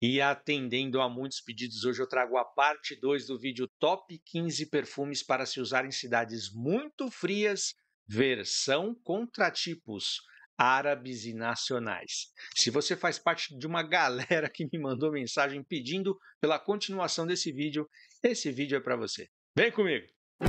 E atendendo a muitos pedidos, hoje eu trago a parte 2 do vídeo Top 15 perfumes para se usar em cidades muito frias, versão contratipos árabes e nacionais. Se você faz parte de uma galera que me mandou mensagem pedindo pela continuação desse vídeo, esse vídeo é para você. Vem comigo!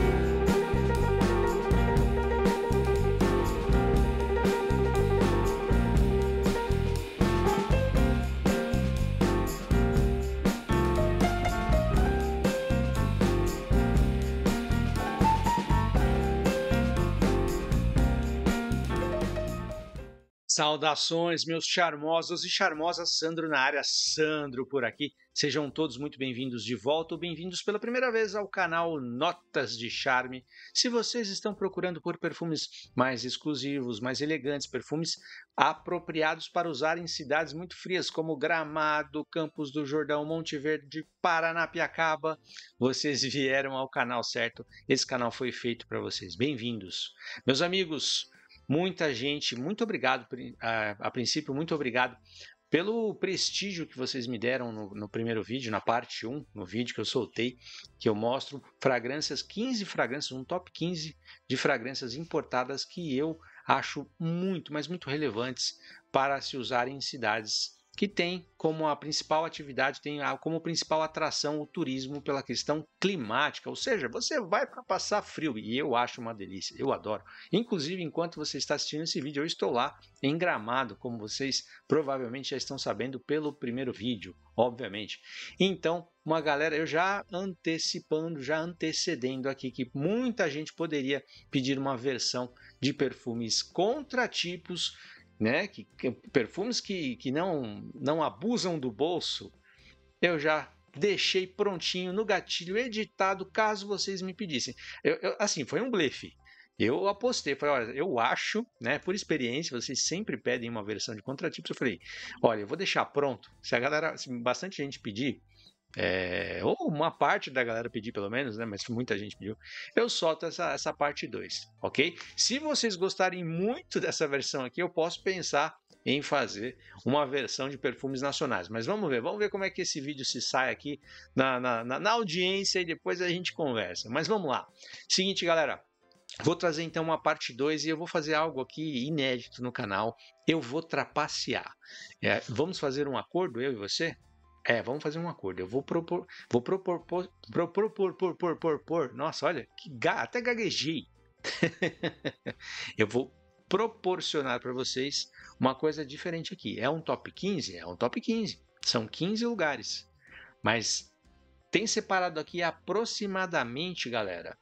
Saudações, meus charmosos e charmosas, Sandro na área, Sandro por aqui. Sejam todos muito bem-vindos de volta ou bem-vindos pela primeira vez ao canal Notas de Charme. Se vocês estão procurando por perfumes mais exclusivos, mais elegantes, perfumes apropriados para usar em cidades muito frias como Gramado, Campos do Jordão, Monte Verde, Paranapiacaba, vocês vieram ao canal certo. Esse canal foi feito para vocês. Bem-vindos. Meus amigos, muita gente, muito obrigado, a princípio, muito obrigado pelo prestígio que vocês me deram no primeiro vídeo, na parte 1, no vídeo que eu soltei, que eu mostro fragrâncias, 15 fragrâncias, um top 15 de fragrâncias importadas que eu acho muito, mas muito relevantes para se usar em cidades que tem como a principal atividade, tem como principal atração o turismo pela questão climática, ou seja, você vai para passar frio e eu acho uma delícia, eu adoro. Inclusive, enquanto você está assistindo esse vídeo, eu estou lá em Gramado, como vocês provavelmente já estão sabendo pelo primeiro vídeo, obviamente. Então, uma galera, eu já antecedendo aqui que muita gente poderia pedir uma versão de perfumes contratipos, né, perfumes que não abusam do bolso, eu já deixei prontinho no gatilho editado caso vocês me pedissem. Assim, foi um blefe. Eu apostei, falei, olha, eu acho, né, por experiência, vocês sempre pedem uma versão de contratipos, eu falei, olha, eu vou deixar pronto, se bastante gente pedir, ou uma parte da galera pedir pelo menos, né? Mas muita gente pediu. Eu solto essa parte 2, ok? Se vocês gostarem muito dessa versão aqui, eu posso pensar em fazer uma versão de perfumes nacionais. Mas vamos ver como é que esse vídeo se sai aqui na audiência e depois a gente conversa. Mas vamos lá. Seguinte, galera. Vou trazer então uma parte 2 e eu vou fazer algo aqui inédito no canal. Eu vou trapacear. Vamos fazer um acordo, eu e você? Vamos fazer um acordo. Eu vou propor. Nossa, olha, até gaguejei. Eu vou proporcionar para vocês uma coisa diferente aqui. É um top 15? É um top 15. São 15 lugares. Mas tem separado aqui aproximadamente, galera,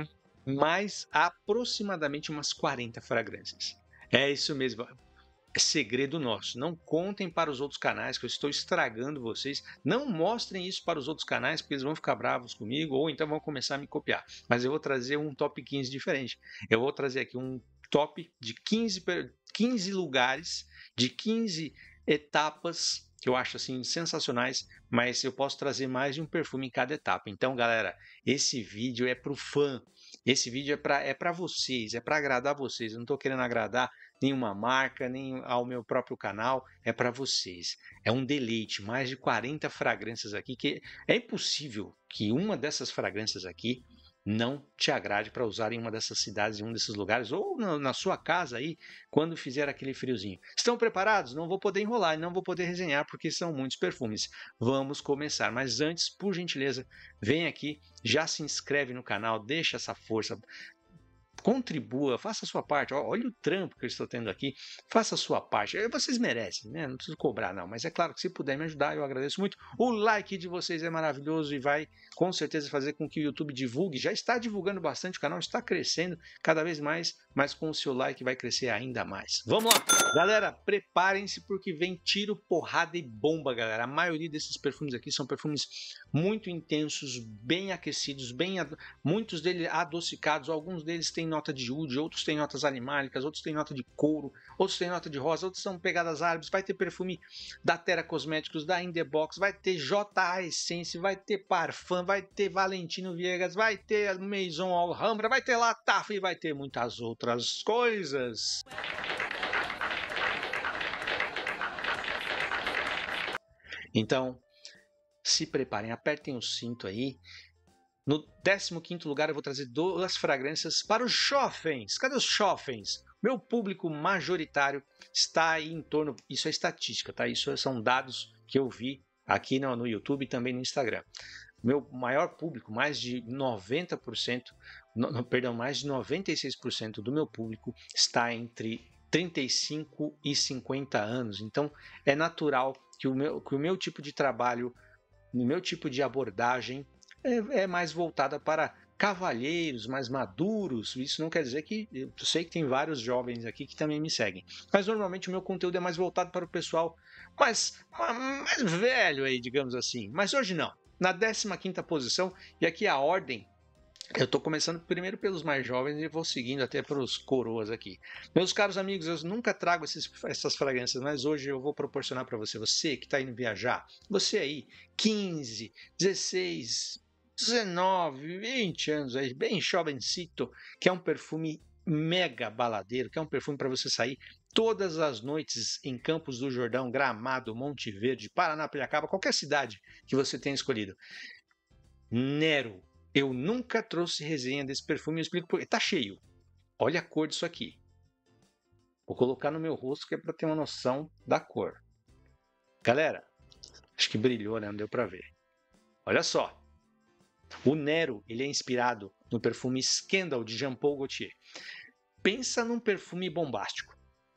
mais aproximadamente umas 40 fragrâncias. É isso mesmo. É segredo nosso. Não contem para os outros canais que eu estou estragando vocês. Não mostrem isso para os outros canais porque eles vão ficar bravos comigo ou então vão começar a me copiar. Mas eu vou trazer um top 15 diferente. Eu vou trazer aqui um top de 15 lugares, de 15 etapas que eu acho assim sensacionais, mas eu posso trazer mais de um perfume em cada etapa. Então, galera, esse vídeo é para o fã. Esse vídeo é para vocês, é para agradar vocês. Eu não estou querendo agradar nenhuma marca, nem ao meu próprio canal, é para vocês. É um deleite, mais de 40 fragrâncias aqui, que é impossível que uma dessas fragrâncias aqui não te agrade para usar em uma dessas cidades, em um desses lugares, ou na sua casa aí, quando fizer aquele friozinho. Estão preparados? Não vou poder enrolar, não vou poder resenhar, porque são muitos perfumes. Vamos começar, mas antes, por gentileza, vem aqui, já se inscreve no canal, deixa essa força, contribua, faça a sua parte. Olha o trampo que eu estou tendo aqui, faça a sua parte. Vocês merecem, né? Não preciso cobrar, não. Mas é claro que se puder me ajudar, eu agradeço muito. O like de vocês é maravilhoso e vai com certeza fazer com que o YouTube divulgue. Já está divulgando bastante, o canal está crescendo cada vez mais, mas com o seu like vai crescer ainda mais. Vamos lá! Galera, preparem-se porque vem tiro, porrada e bomba, galera. A maioria desses perfumes aqui são perfumes muito intensos, bem aquecidos, muitos deles adocicados, alguns deles têm nota de oud, outros têm notas animálicas, outros têm nota de couro, outros têm nota de rosa, outros são pegadas árabes, vai ter perfume da Terra Cosméticos, da In The Box, vai ter J.A. Essence, vai ter Parfum, vai ter Valentino Viegas, vai ter Maison Alhambra, vai ter Lataf e vai ter muitas outras coisas. Então, se preparem, apertem o cinto aí. No 15º lugar, eu vou trazer 2 fragrâncias para os jovens. Cadê os jovens? Meu público majoritário está aí em torno... Isso é estatística, tá? Isso são dados que eu vi aqui no YouTube e também no Instagram. Meu maior público, mais de 90%, mais de 96% do meu público está entre 35 e 50 anos. Então, é natural que o meu tipo de trabalho, o meu tipo de abordagem é mais voltada para cavalheiros mais maduros. Isso não quer dizer que... Eu sei que tem vários jovens aqui que também me seguem. Mas normalmente o meu conteúdo é mais voltado para o pessoal mais velho aí, digamos assim. Mas hoje não. Na 15ª posição, e aqui a ordem, eu estou começando primeiro pelos mais jovens e vou seguindo até para os coroas aqui. Meus caros amigos, eu nunca trago essas fragrâncias, mas hoje eu vou proporcionar para você que está indo viajar, você aí, 15, 16, 19, 20 anos aí, bem jovencito, que é um perfume mega baladeiro, que é um perfume para você sair todas as noites em Campos do Jordão, Gramado, Monte Verde, Paranapiacaba, qualquer cidade que você tenha escolhido. Nero. Eu nunca trouxe resenha desse perfume, eu explico por quê. Tá cheio. Olha a cor disso aqui. Vou colocar no meu rosto que é para ter uma noção da cor. Galera, acho que brilhou, né? Não deu para ver. Olha só. O Nero, ele é inspirado no perfume Scandal de Jean Paul Gaultier. Pensa num perfume bombástico.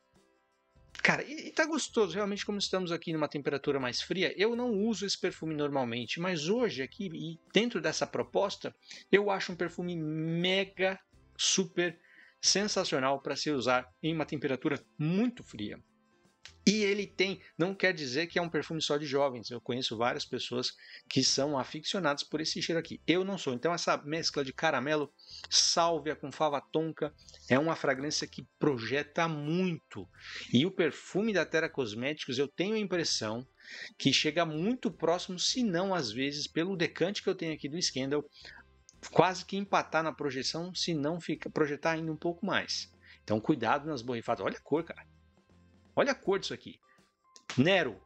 Cara, e tá gostoso, realmente, como estamos aqui numa temperatura mais fria, eu não uso esse perfume normalmente, mas hoje aqui, e dentro dessa proposta, eu acho um perfume mega, super sensacional para se usar em uma temperatura muito fria. E ele tem, não quer dizer que é um perfume só de jovens, eu conheço várias pessoas que são aficionadas por esse cheiro aqui. Eu não sou, então essa mescla de caramelo, sálvia com fava tonka, é uma fragrância que projeta muito. E o perfume da Terra Cosméticos, eu tenho a impressão que chega muito próximo, se não às vezes, pelo decante que eu tenho aqui do Scandal, quase que empatar na projeção, se não projetar ainda um pouco mais. Então cuidado nas borrifadas. Olha a cor, cara. Olha a cor disso aqui. Nero.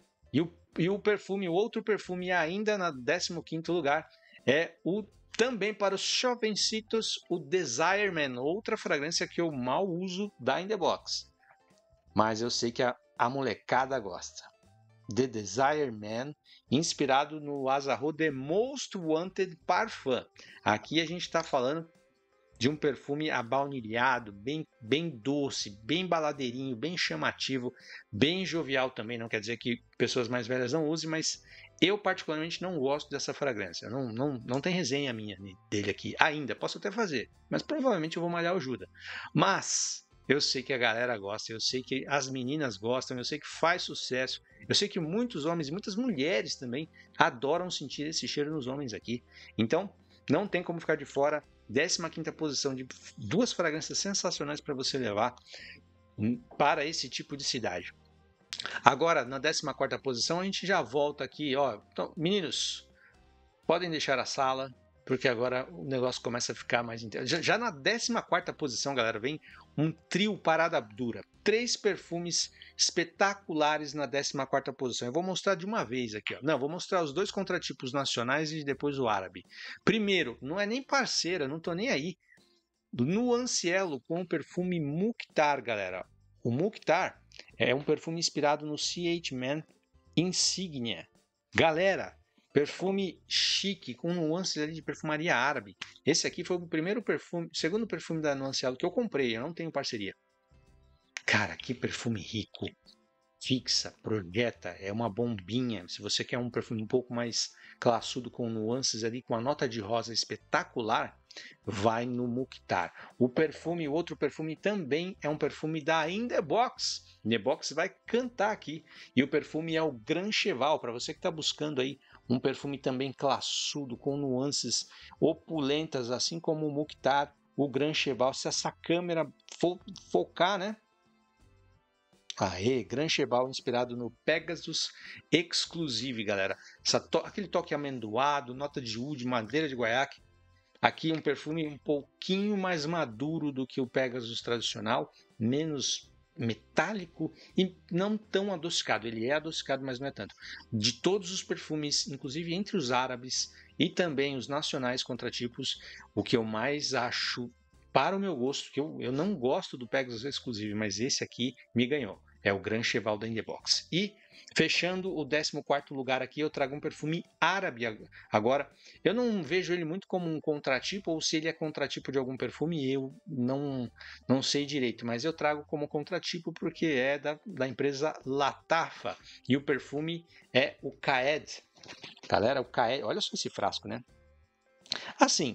E o perfume, o outro perfume ainda na 15º lugar é o também para os jovencitos, o Desire Man, outra fragrância que eu mal uso da In The Box. Mas eu sei que a molecada gosta. The Desire Man, inspirado no Azzaro The Most Wanted Parfum. Aqui a gente está falando de um perfume abaunilhado, bem doce, bem baladeirinho, bem chamativo, bem jovial também. Não quer dizer que pessoas mais velhas não usem, mas eu particularmente não gosto dessa fragrância. Não tem resenha minha dele aqui ainda. Posso até fazer, mas provavelmente eu vou malhar o Judas. Mas eu sei que a galera gosta, eu sei que as meninas gostam, eu sei que faz sucesso. Eu sei que muitos homens e muitas mulheres também adoram sentir esse cheiro nos homens aqui. Então, não tem como ficar de fora. 15ª posição de 2 fragrâncias sensacionais para você levar para esse tipo de cidade. Agora, na 14ª posição, a gente já volta aqui. Ó. Então, meninos, podem deixar a sala, porque agora o negócio começa a ficar mais intenso. Já na 14ª posição, galera, vem um trio parada dura. 3 perfumes espetaculares na 14ª posição. Eu vou mostrar de uma vez aqui. Ó. Não, vou mostrar os 2 contratipos nacionais e depois o árabe. Primeiro, não é nem parceira, não tô nem aí. Nuancielo com o perfume Mukhtar, galera. O Mukhtar é um perfume inspirado no CH Man Insignia. Galera, perfume chique, com nuances ali de perfumaria árabe. Esse aqui foi o primeiro perfume, segundo perfume da Nuancielo que eu comprei, eu não tenho parceria. Cara, que perfume rico. Fixa, projeta, é uma bombinha. Se você quer um perfume um pouco mais classudo, com nuances ali, com a nota de rosa espetacular, vai no Mukhtar. O outro perfume também é um perfume da In The Box. In The Box vai cantar aqui. E o perfume é o Grand Cheval, para você que está buscando aí um perfume também classudo, com nuances opulentas, assim como o Mukhtar, o Grand Cheval. Se essa câmera focar, né? Aê, Grand Cheval inspirado no Pegasus Exclusive, galera. Aquele toque amendoado, nota de oud, madeira de guaiaque. Aqui um perfume um pouquinho mais maduro do que o Pegasus tradicional, menos metálico e não tão adocicado. Ele é adocicado, mas não é tanto. De todos os perfumes, inclusive entre os árabes e também os nacionais contratipos, o que eu mais acho para o meu gosto, que eu não gosto do Pegasus Exclusive, mas esse aqui me ganhou. É o Grand Cheval da Indebox. E fechando o 14º lugar aqui, eu trago um perfume árabe agora. Eu não vejo ele muito como um contratipo, ou se ele é contratipo de algum perfume, eu não sei direito, mas eu trago como contratipo porque é da empresa Latafa. E o perfume é o Qaed. Galera, o Qaed, olha só esse frasco, né? Assim,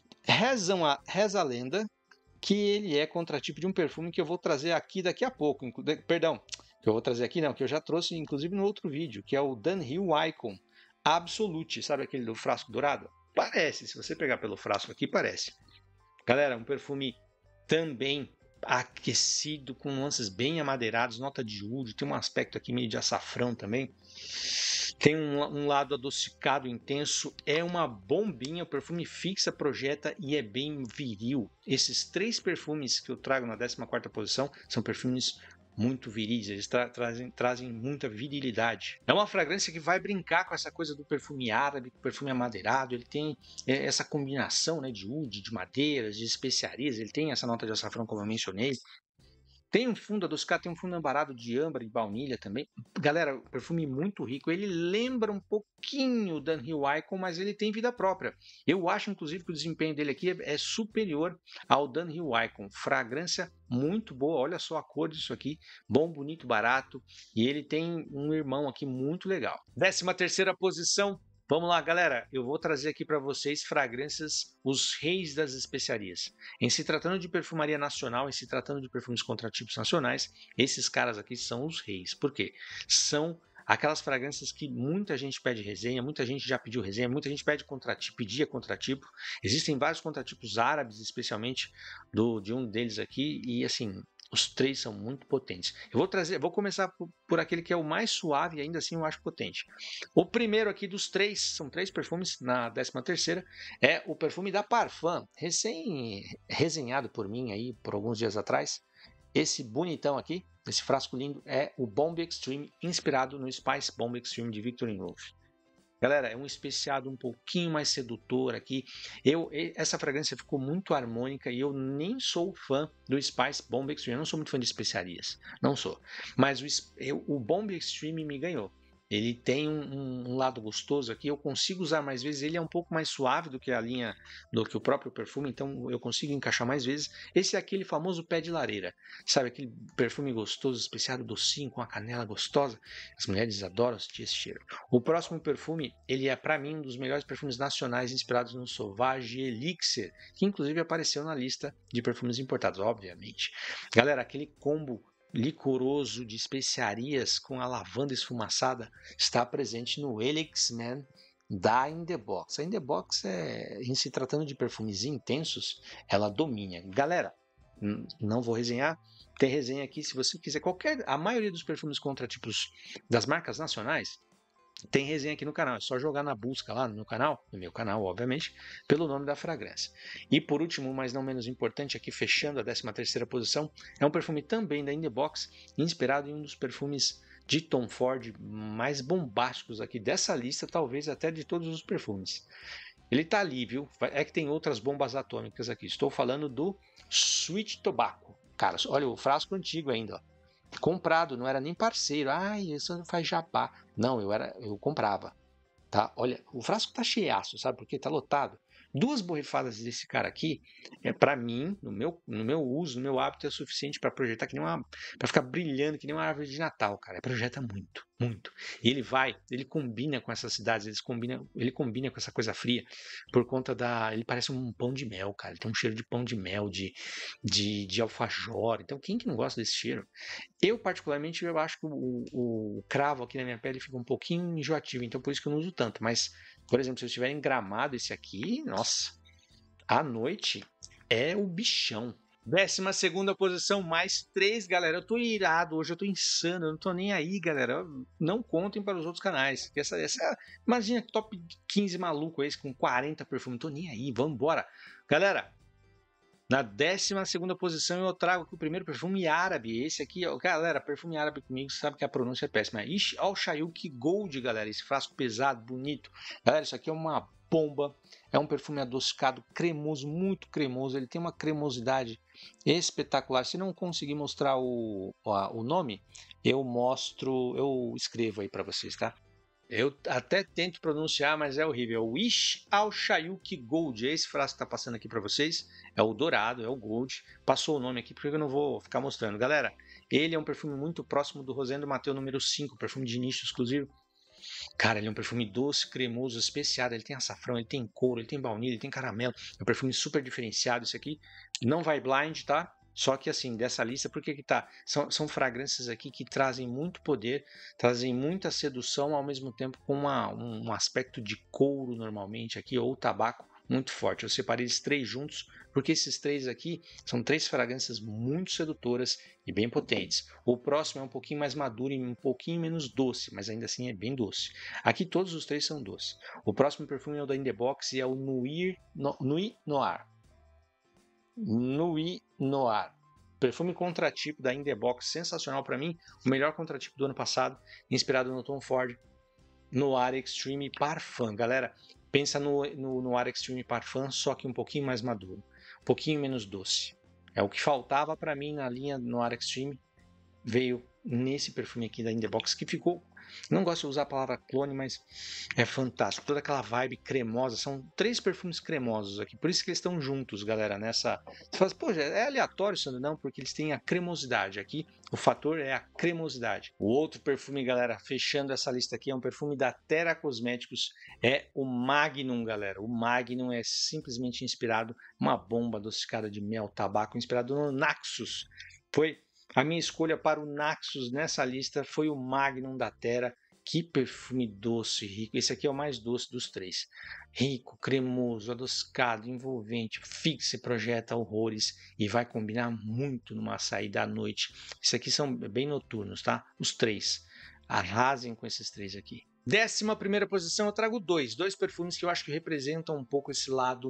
reza a lenda que ele é contratipo de um perfume que eu vou trazer aqui daqui a pouco. Perdão, que eu vou trazer aqui não, que eu já trouxe inclusive no outro vídeo, que é o Dunhill Icon Absolute, sabe aquele do frasco dourado? Parece, se você pegar pelo frasco aqui, parece. Galera, um perfume também aquecido, com nuances bem amadeiradas, nota de oud, tem um aspecto aqui meio de açafrão também. Tem um lado adocicado intenso, é uma bombinha, o perfume fixa, projeta e é bem viril. Esses 3 perfumes que eu trago na 14ª posição são perfumes muito viris, eles trazem muita virilidade. É uma fragrância que vai brincar com essa coisa do perfume árabe, com o perfume amadeirado, ele tem essa combinação, né, de oud, de madeiras, de especiarias, ele tem essa nota de açafrão como eu mencionei. Tem um fundo adocicado, tem um fundo ambarado de âmbar e baunilha também. Galera, o perfume muito rico. Ele lembra um pouquinho o Dunhill Icon, mas ele tem vida própria. Eu acho, inclusive, que o desempenho dele aqui é superior ao Dunhill Icon. Fragrância muito boa. Olha só a cor disso aqui. Bom, bonito, barato. E ele tem um irmão aqui muito legal. 13ª posição. Vamos lá, galera. Eu vou trazer aqui para vocês fragrâncias, os reis das especiarias. Em se tratando de perfumaria nacional, em se tratando de perfumes contratipos nacionais, esses caras aqui são os reis. Por quê? São aquelas fragrâncias que muita gente pede resenha, muita gente já pediu resenha, muita gente pede contratipo, pedia contratipo. Existem vários contratipos árabes, especialmente de um deles aqui, e assim, os 3 são muito potentes. Vou começar por aquele que é o mais suave e ainda assim eu acho potente. O primeiro aqui dos 3, são 3 perfumes na 13ª, é o perfume da Parfum, resenhado por mim aí por alguns dias atrás. Esse bonitão aqui, esse frasco lindo, é o Bomb Extreme, inspirado no Spice Bomb Extreme de Victor Rolf. Galera, é um especiado um pouquinho mais sedutor aqui. Essa fragrância ficou muito harmônica e eu nem sou fã do Spice Bomb Extreme. Eu não sou muito fã de especiarias, não sou. Mas o Bomb Extreme me ganhou. Ele tem um lado gostoso aqui, eu consigo usar mais vezes, ele é um pouco mais suave do que a linha, do que o próprio perfume, então eu consigo encaixar mais vezes. Esse é aquele famoso pé de lareira, sabe, aquele perfume gostoso, especiado, docinho, com a canela gostosa. As mulheres adoram sentir esse cheiro. O próximo perfume, ele é para mim um dos melhores perfumes nacionais inspirados no Sauvage Elixir, que inclusive apareceu na lista de perfumes importados, obviamente. Galera, aquele combo licoroso de especiarias com a lavanda esfumaçada está presente no Helix Man da In The Box. A In The Box, em se tratando de perfumes intensos, ela domina. Galera, não vou resenhar, tem resenha aqui se você quiser. A maioria dos perfumes contratipos das marcas nacionais tem resenha aqui no canal, é só jogar na busca lá no meu canal, obviamente, pelo nome da fragrância. E por último, mas não menos importante, aqui fechando a 13ª posição, é um perfume também da In The Box, inspirado em um dos perfumes de Tom Ford mais bombásticos aqui dessa lista, talvez até de todos os perfumes. Ele tá ali, viu? É que tem outras bombas atômicas aqui. Estou falando do Sweet Tobacco. Cara, olha o frasco antigo ainda, ó. Comprado, não era nem parceiro. Isso faz jabá. Não, eu comprava. Tá? Olha, o frasco tá cheiaço, sabe por quê? Tá lotado. 2 borrifadas desse cara aqui, para mim, no meu uso, no meu hábito, é suficiente para projetar para ficar brilhando que nem uma árvore de Natal, cara. Projeta muito, muito. E ele combina com essas cidades, ele combina com essa coisa fria, por conta ele parece um pão de mel, cara. Ele tem um cheiro de pão de mel, de alfajor. Então, quem que não gosta desse cheiro? Eu, particularmente, eu acho que o cravo aqui na minha pele fica um pouquinho enjoativo, então por isso que eu não uso tanto. Mas, por exemplo, se eu estiver em Gramado, esse aqui, nossa, à noite é o bichão. 12ª posição, mais 3, galera. Eu tô irado hoje, eu tô insano, eu não tô nem aí, galera. Não contem para os outros canais. Imagina que top 15 maluco esse com 40 perfumes, não tô nem aí, vamos embora. Galera, Na 12ª posição eu trago aqui o primeiro perfume árabe. Esse aqui, ó, galera, perfume árabe comigo, sabe que a pronúncia é péssima. Ish Al Shayuk Gold, galera. Esse frasco pesado, bonito. Galera, isso aqui é uma bomba. É um perfume adocicado, cremoso, muito cremoso. Ele tem uma cremosidade espetacular. Se não conseguir mostrar o nome, eu escrevo aí para vocês, tá? Eu até tento pronunciar, mas é horrível. É o Wish Al Shayuk Gold. Esse frasco que está passando aqui para vocês é o dourado, é o Gold. Passou o nome aqui porque eu não vou ficar mostrando. Galera, ele é um perfume muito próximo do Rosendo Mateu número 5, perfume de nicho exclusivo. Cara, ele é um perfume doce, cremoso, especiado. Ele tem açafrão, ele tem couro, ele tem baunilha, ele tem caramelo. É um perfume super diferenciado. Esse aqui não vai blind, tá? Só que assim, dessa lista, por que que tá? São fragrâncias aqui que trazem muito poder, trazem muita sedução, ao mesmo tempo com um aspecto de couro normalmente aqui, ou tabaco muito forte. Eu separei esses três juntos, porque esses três aqui são três fragrâncias muito sedutoras e bem potentes. O próximo é um pouquinho mais maduro e um pouquinho menos doce, mas ainda assim é bem doce. Aqui todos os três são doces. O próximo perfume é o da In The Box e é o Nuit Noir. Nuit Noir. Perfume contratipo da In The Box, sensacional para mim, o melhor contratipo do ano passado, inspirado no Tom Ford, Noir Extreme Parfum. Galera, pensa no Noir Extreme Parfum, só que um pouquinho mais maduro, um pouquinho menos doce. É o que faltava para mim na linha Noir Extreme, veio nesse perfume aqui da In The Box, que ficou, não gosto de usar a palavra clone, mas é fantástico, toda aquela vibe cremosa. São três perfumes cremosos aqui, por isso que eles estão juntos, galera, nessa. Você fala assim, pô, é aleatório, Sandro? Não, porque eles têm a cremosidade aqui, o fator é a cremosidade. O outro perfume, galera, fechando essa lista aqui, é um perfume da Terra Cosméticos, é o Magnum, galera. O Magnum é simplesmente inspirado, uma bomba adocicada de mel, tabaco, inspirado no Naxos. Foi a minha escolha para o Naxos nessa lista, foi o Magnum da Terra. Que perfume doce e rico. Esse aqui é o mais doce dos três. Rico, cremoso, adocicado, envolvente, fixa e projeta horrores e vai combinar muito numa saída à noite. Esses aqui são bem noturnos, tá? Os três. Arrasem com esses três aqui. 11ª posição, eu trago dois perfumes que eu acho que representam um pouco esse lado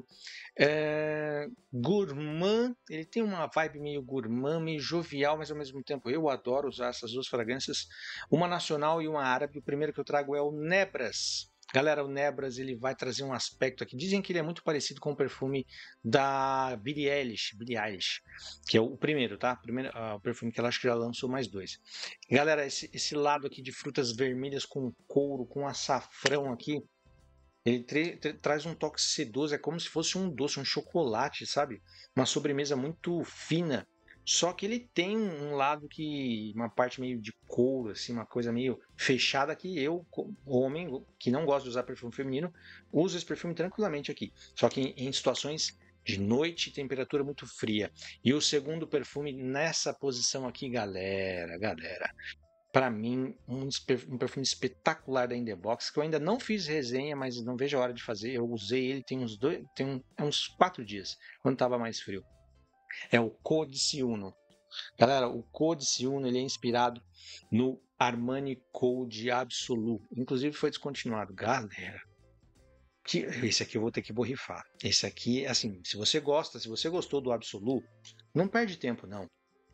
gourmand. Ele tem uma vibe meio gourmand, meio jovial, mas ao mesmo tempo eu adoro usar essas duas fragrâncias, uma nacional e uma árabe. O primeiro que eu trago é o Nebras. Galera, o Nebras ele vai trazer um aspecto aqui. Dizem que ele é muito parecido com o perfume da Billie Eilish, que é o primeiro, tá? O perfume que ela acho que já lançou mais dois. Galera, esse lado aqui de frutas vermelhas com couro, com açafrão aqui, ele traz um toque sedoso, é como se fosse um doce, um chocolate, sabe? Uma sobremesa muito fina. Só que ele tem um lado que, uma parte meio de couro, assim, uma coisa meio fechada que eu, homem, que não gosta de usar perfume feminino, uso esse perfume tranquilamente aqui. Só que em situações de noite, temperatura muito fria. E o segundo perfume nessa posição aqui, galera, para mim, um perfume espetacular da In The Box, que eu ainda não fiz resenha, mas não vejo a hora de fazer. Eu usei ele tem uns 4 dias, quando estava mais frio. É o Codice Uno. Galera, o Codice Uno ele é inspirado no Armani Code Absolute. Inclusive foi descontinuado. Galera, esse aqui eu vou ter que borrifar. Esse aqui, assim, se você gostou do Absolute, não perde tempo, não.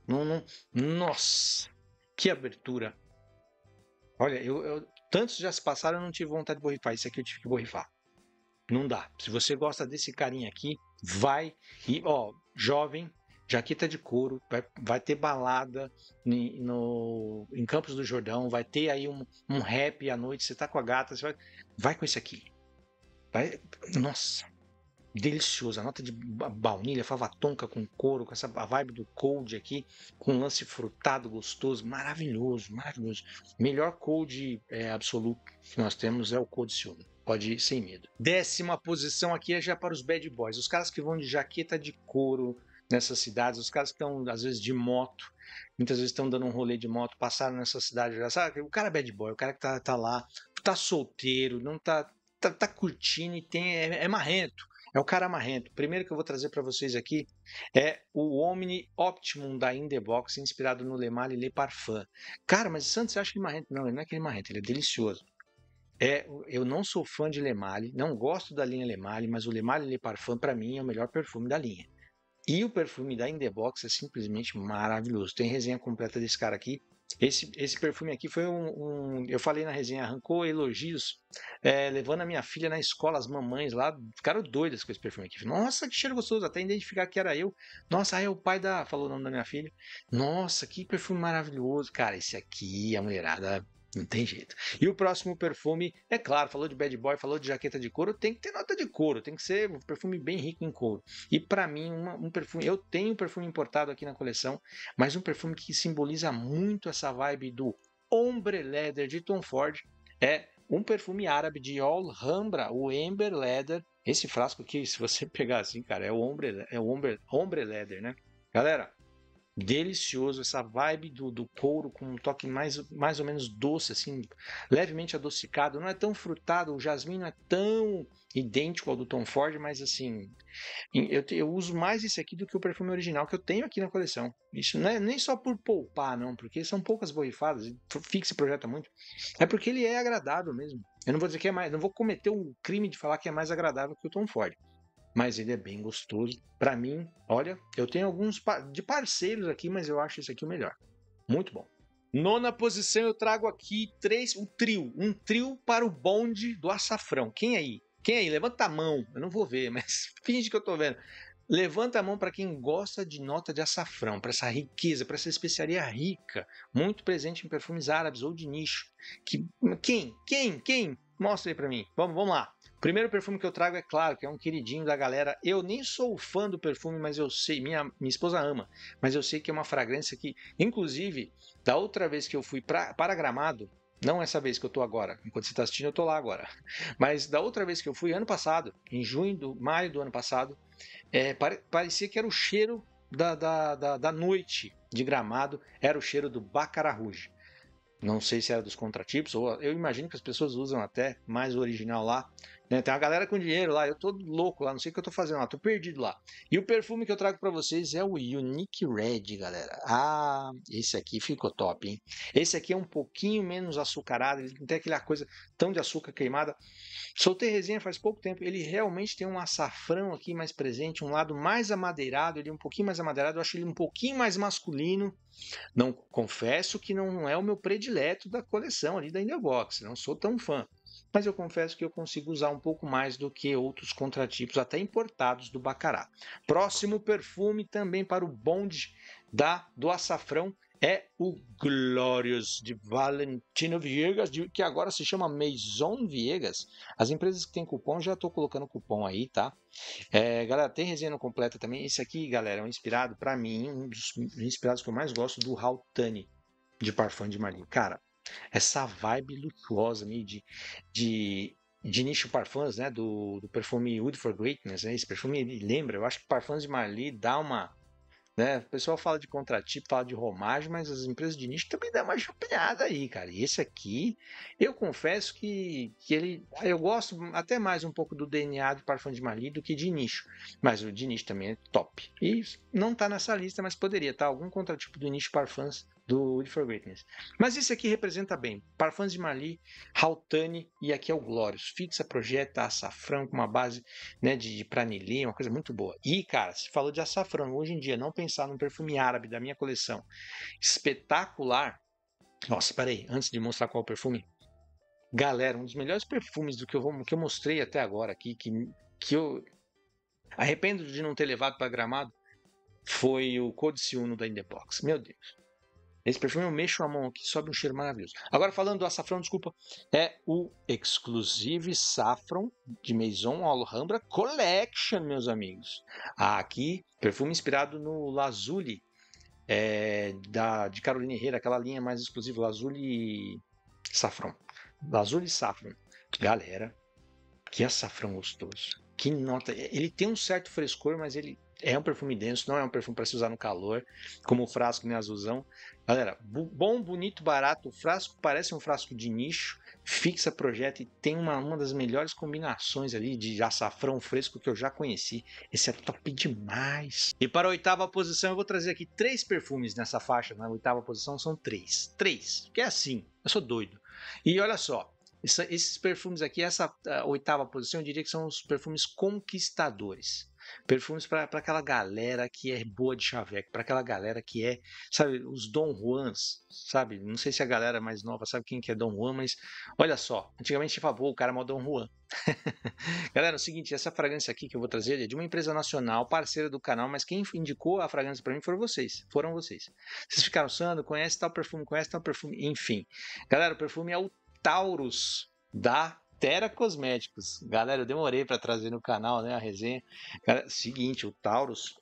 Nossa, que abertura. Olha, tantos já se passaram, eu não tive vontade de borrifar. Esse aqui eu tive que borrifar. Não dá. Se você gosta desse carinha aqui, vai. E, ó, jovem, jaqueta de couro, vai ter balada em Campos do Jordão, vai ter aí um rap à noite, você tá com a gata, você vai com esse aqui. Nossa, delicioso. A nota de baunilha, fava tonka com couro, com essa vibe do cold aqui, com um lance frutado gostoso, maravilhoso, maravilhoso. Melhor cold absoluto que nós temos é o Cold Silver. Pode ir sem medo. 10ª posição aqui é já para os bad boys. Os caras que vão de jaqueta de couro nessas cidades, os caras que estão, às vezes, de moto, muitas vezes estão dando um rolê de moto, passaram nessa cidade, já sabe? O cara é bad boy, o cara que tá lá, tá solteiro, não tá curtindo e é marrento. É o cara marrento. O primeiro que eu vou trazer para vocês aqui é o Omni Optimum da In The Box, inspirado no Le Male Le Parfum. Cara, mas Santos, você acha que ele é marrento? Não, ele não é aquele marrento, ele é delicioso. Eu não sou fã de Le Male, não gosto da linha Le Male, mas o Le Male Le Parfum para mim é o melhor perfume da linha. E o perfume da In The Box é simplesmente maravilhoso. Tem resenha completa desse cara aqui. Esse perfume aqui foi eu falei na resenha, arrancou elogios, levando a minha filha na escola, as mamães lá ficaram doidas com esse perfume aqui. Nossa, que cheiro gostoso, até identificar que era eu. Nossa, aí o pai falou o nome da minha filha. Nossa, que perfume maravilhoso. Cara, esse aqui, a mulherada, não tem jeito. E o próximo perfume, é claro, falou de bad boy, falou de jaqueta de couro, tem que ter nota de couro, tem que ser um perfume bem rico em couro. E para mim, um perfume, eu tenho um perfume importado aqui na coleção, mas um perfume que simboliza muito essa vibe do Ombre Leather de Tom Ford é um perfume árabe de Alhambra, o Amber Leather. Esse frasco aqui, se você pegar assim, cara, é o Ombre Leather, né? Galera, delicioso, essa vibe do couro com um toque mais ou menos doce, assim, levemente adocicado. Não é tão frutado, o jasmim não é tão idêntico ao do Tom Ford, mas assim, eu uso mais esse aqui do que o perfume original que eu tenho aqui na coleção. Isso não é nem só por poupar, não, porque são poucas borrifadas, fixa e projeta muito. É porque ele é agradável mesmo. Eu não vou dizer que é mais, não vou cometer o crime de falar que é mais agradável que o Tom Ford, mas ele é bem gostoso. Para mim, olha, eu tenho alguns de parceiros aqui, mas eu acho esse aqui o melhor. Muito bom. Nona posição eu trago aqui um trio para o bonde do açafrão. Quem aí? Quem aí? Levanta a mão. Eu não vou ver, mas finge que eu tô vendo. Levanta a mão para quem gosta de nota de açafrão, para essa riqueza, para essa especiaria rica, muito presente em perfumes árabes ou de nicho. Quem? Mostra aí para mim. Vamos lá. O primeiro perfume que eu trago é claro, que é um queridinho da galera. Eu nem sou fã do perfume, mas eu sei, minha esposa ama, mas eu sei que é uma fragrância que, inclusive, da outra vez que eu fui para Gramado, não essa vez que eu tô agora, enquanto você está assistindo, eu tô lá agora. Mas da outra vez que eu fui, ano passado, em maio do ano passado, parecia que era o cheiro da noite de Gramado, era o cheiro do Baccarat Rouge. Não sei se era dos contratipos, ou eu imagino que as pessoas usam até mais o original lá. Né? Tem uma galera com dinheiro lá, eu tô louco lá, não sei o que eu tô fazendo lá, tô perdido lá. E o perfume que eu trago para vocês é o Unique Red, galera. Ah, esse aqui ficou top, hein? Esse aqui é um pouquinho menos açucarado, ele não tem aquela coisa tão de açúcar queimada. Soltei resenha faz pouco tempo, ele realmente tem um açafrão aqui mais presente, um lado mais amadeirado, ele é um pouquinho mais amadeirado, eu acho ele um pouquinho mais masculino. Não confesso que não é o meu predileto da coleção ali da Indelbox, não sou tão fã. Mas eu confesso que eu consigo usar um pouco mais do que outros contratipos, até importados do Baccarat. Próximo perfume também para o bonde do açafrão é o Glorious de Valentino Viegas, que agora se chama Maison Viegas. As empresas que têm cupom, já estou colocando cupom aí, tá? Galera, tem resenha completa também. Esse aqui, galera, é um inspirado, para mim, um dos inspirados que eu mais gosto, do Haltani, de Parfum de Marly. Cara, essa vibe luxuosa meio de nicho parfums, né? Do perfume Wood for Greatness, né? Esse perfume ele lembra, eu acho que Parfums de Marly dá uma. Né? O pessoal fala de contratipo, fala de romagem, mas as empresas de nicho também dão uma chupinhada aí, cara. E esse aqui, eu confesso que ele. Eu gosto até mais um pouco do DNA de Parfum de Marly do que de nicho. Mas o de nicho também é top. E não tá nessa lista, mas poderia estar algum contratipo do nicho Parfums do Wood for Greatness. Mas esse aqui representa bem. Parfums de Marly, Haltani e aqui é o Glorious. Fixa, projeta, açafrão com uma base, né, de pranilê, uma coisa muito boa. E, cara, se falou de açafrão, hoje em dia, não pensar num perfume árabe da minha coleção espetacular. Nossa, peraí, antes de mostrar qual é o perfume, galera, um dos melhores perfumes do que eu mostrei até agora aqui, que eu arrependo de não ter levado para Gramado, foi o Codice Uno da In The Box. Meu Deus. Esse perfume eu mexo a mão aqui, sobe um cheiro maravilhoso. Agora falando do açafrão, desculpa, é o Exclusive Saffron de Maison Alhambra Collection, meus amigos. Aqui, perfume inspirado no Lazuli, de Carolina Herrera, aquela linha mais exclusiva, Lazuli Saffron. Lazuli Saffron. Galera, que açafrão gostoso. Que nota. Ele tem um certo frescor, mas ele é um perfume denso, não é um perfume para se usar no calor, como o frasco nem azulzão. Galera, bom, bonito, barato. O frasco parece um frasco de nicho, fixa, projeta e tem uma das melhores combinações ali de açafrão fresco que eu já conheci. Esse é top demais. E para a oitava posição, eu vou trazer aqui 3 perfumes nessa faixa. Na oitava posição são 3. 3, que é assim, eu sou doido. E olha só. Esses perfumes aqui, essa oitava posição, eu diria que são os perfumes conquistadores. Perfumes para aquela galera que é boa de chaveco, para aquela galera que é, sabe, os Dom Juans, sabe? Não sei se a galera mais nova sabe quem que é Dom Juan, mas olha só, antigamente falava, pô, o cara é mó Dom Juan. Galera, é o seguinte, essa fragrância aqui que eu vou trazer é de uma empresa nacional, parceira do canal, mas quem indicou a fragrância para mim foram vocês. Vocês ficaram, Sandro, conhece tal perfume, enfim. Galera, o perfume é o Taurus da Terra Cosméticos. Galera, eu demorei para trazer no canal, né, a resenha. Galera, seguinte, o Taurus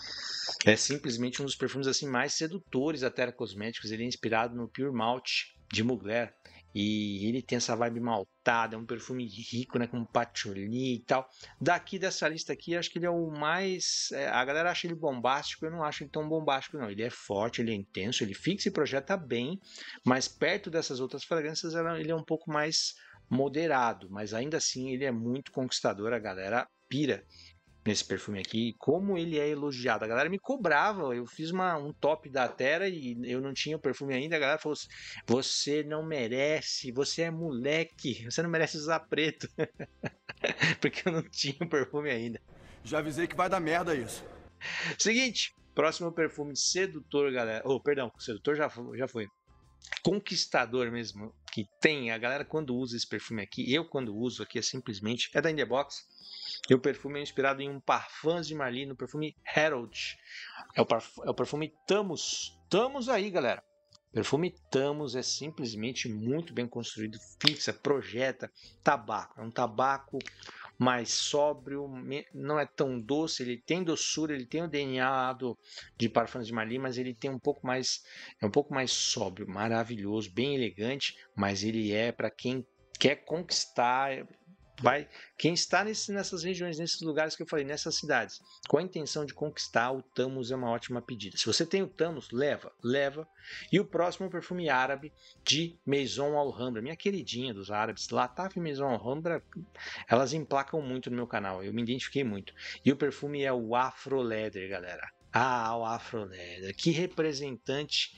é simplesmente um dos perfumes assim mais sedutores da Terra Cosméticos. Ele é inspirado no Pure Malt de Mugler. E ele tem essa vibe maltada, é um perfume rico, né, com patchouli e tal. Daqui dessa lista aqui, acho que ele é o mais... a galera acha ele bombástico, eu não acho ele tão bombástico não. Ele é forte, ele é intenso, ele fixa e projeta bem, mas perto dessas outras fragrâncias ele é um pouco mais moderado, mas ainda assim ele é muito conquistador, a galera pira nesse perfume aqui, como ele é elogiado. A galera me cobrava, eu fiz um top da Terra e eu não tinha o perfume ainda, a galera falou assim, você não merece, você é moleque, você não merece usar preto, porque eu não tinha o perfume ainda. Já avisei que vai dar merda isso. Seguinte, próximo perfume sedutor, galera, perdão, sedutor já foi. Conquistador mesmo, que tem, a galera quando usa esse perfume aqui, eu quando uso aqui é simplesmente, é da In The Box, e o perfume é inspirado em um Parfums de Marly, no perfume Harold, é o perfume Tamos, Tamos aí galera, perfume Tamos é simplesmente muito bem construído, fixa, projeta, tabaco, é um tabaco mais sóbrio, não é tão doce, ele tem doçura, ele tem o DNA de Parfums de Marly, mas ele tem é um pouco mais sóbrio, maravilhoso, bem elegante, mas ele é para quem quer conquistar, quem está nessas regiões, nesses lugares que eu falei, nessas cidades, com a intenção de conquistar, o Tamos é uma ótima pedida. Se você tem o Tamos, leva. E o próximo é o perfume árabe de Maison Alhambra, minha queridinha dos árabes. Lataf e Maison Alhambra, elas emplacam muito no meu canal, eu me identifiquei muito. E o perfume é o Afro Leather, galera. Ah, o Afro Leather, que representante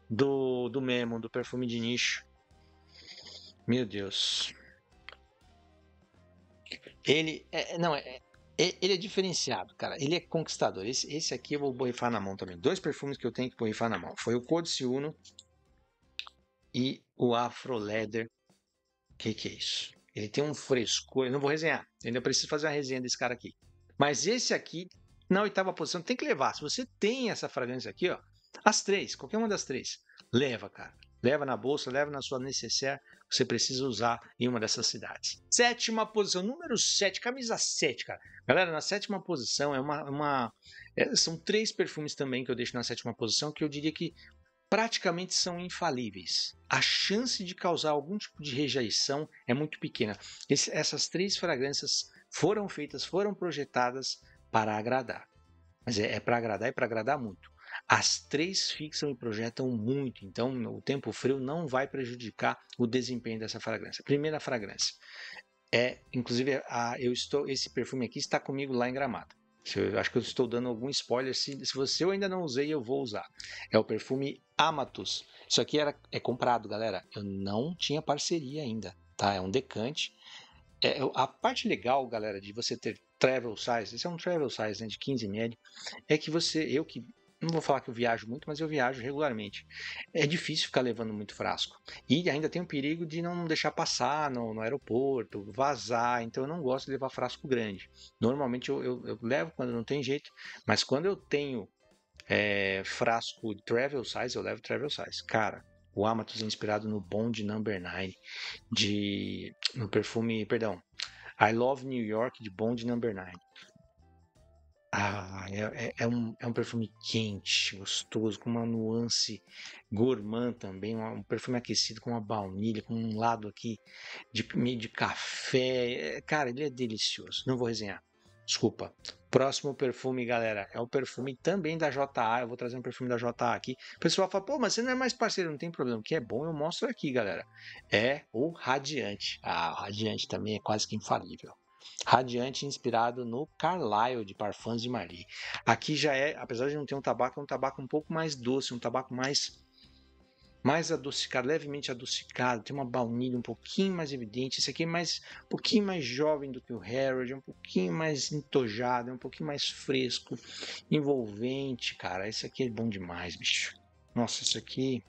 do Memo, do perfume de nicho. Meu Deus. Ele é diferenciado, cara. Ele é conquistador. Esse aqui eu vou borrifar na mão também. Dois perfumes que eu tenho que borrifar na mão. Foi o Codice Uno e o Afro Leather. Que é isso? Ele tem um frescor. Eu não vou resenhar. Ainda preciso fazer uma resenha desse cara aqui. Mas esse aqui, na 8ª posição, tem que levar. Se você tem essa fragrância aqui, ó, as três, qualquer uma das três, leva, cara. Leva na bolsa, leva na sua necessaire, você precisa usar em uma dessas cidades. 7ª posição, número 7, camisa 7, cara. Galera, na 7ª posição são 3 perfumes também que eu deixo na 7ª posição que eu diria que praticamente são infalíveis. A chance de causar algum tipo de rejeição é muito pequena. Essas 3 fragrâncias foram feitas, foram projetadas para agradar. Mas é para agradar e para agradar muito. As 3 fixam e projetam muito, então o tempo frio não vai prejudicar o desempenho dessa fragrância. Primeira fragrância inclusive, esse perfume aqui está comigo lá em Gramado. Eu acho que eu estou dando algum spoiler. Se eu ainda não usei, eu vou usar. É o perfume Amatus. Isso aqui é comprado, galera. Eu não tinha parceria ainda, tá? É um decante. A parte legal, galera, de você ter travel size, esse é um travel size, né, de 15 ml, é que eu que não vou falar que eu viajo muito, mas eu viajo regularmente. É difícil ficar levando muito frasco. E ainda tem o perigo de não deixar passar no aeroporto, vazar. Então eu não gosto de levar frasco grande. Normalmente eu levo quando não tem jeito, mas quando eu tenho frasco travel size, eu levo travel size. Cara, o Amatus é inspirado no Bond Number 9, no perfume, perdão, I Love New York de Bond Number 9. É um perfume quente, gostoso, com uma nuance gourmand também, um perfume aquecido com uma baunilha, com um lado aqui meio de café. Cara, ele é delicioso. Não vou resenhar. Desculpa. Próximo perfume, galera, é o perfume também da JA. Eu vou trazer um perfume da JA aqui. O pessoal fala, pô, mas você não é mais parceiro, não tem problema. O que é bom eu mostro aqui, galera. É o Radiante. O Radiante também é quase que infalível. Radiante inspirado no Carlyle de Parfums de Marly. Aqui já apesar de não ter um tabaco, é um tabaco um pouco mais doce, um tabaco mais mais adocicado, levemente adocicado, tem uma baunilha um pouquinho mais evidente. Esse aqui é um pouquinho mais jovem do que o Harold, é um pouquinho mais entojado, é um pouquinho mais fresco, envolvente, cara. Esse aqui é bom demais, bicho. Nossa, isso aqui...